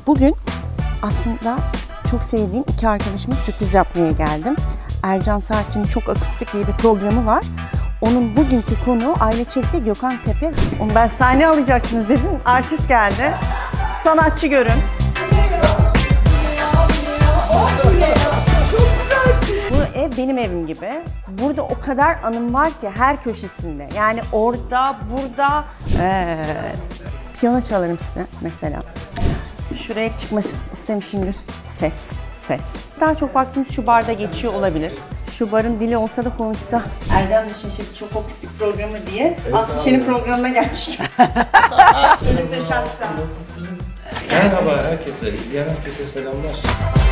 Bugün aslında çok sevdiğim iki arkadaşıma sürpriz yapmaya geldim. Ercan Saatçı'nın çok akustik diye bir programı var. Onun bugünkü konuğu Ayla Çelik ve Gökhan Tepe. Onu ben sahne alacaksınız dedim. Artist geldi. Sanatçı görün. Bu ev benim evim gibi. Burada o kadar anım var ki her köşesinde. Yani orada, burada. Piyano çalarım size mesela. Şuraya hep çıkmak istemişimdir. Ses. Daha çok vaktimiz şu barda geçiyor olabilir. Şu barın dili olsa da konuşsa. Ercan da şaşırdı çok akustik programı diye. Evet, Aslı Şen'in programına gelmiş. Nasılsın? Merhaba herkese, izleyen herkese selamlar.